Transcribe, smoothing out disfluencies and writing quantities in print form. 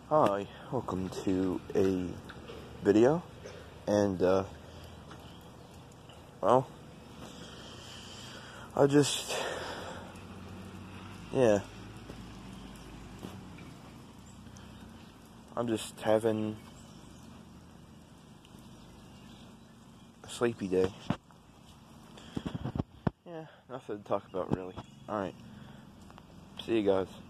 Hi, welcome to a video, and, well, I'm just having a sleepy day. Yeah, nothing to talk about, really. Alright, see you guys.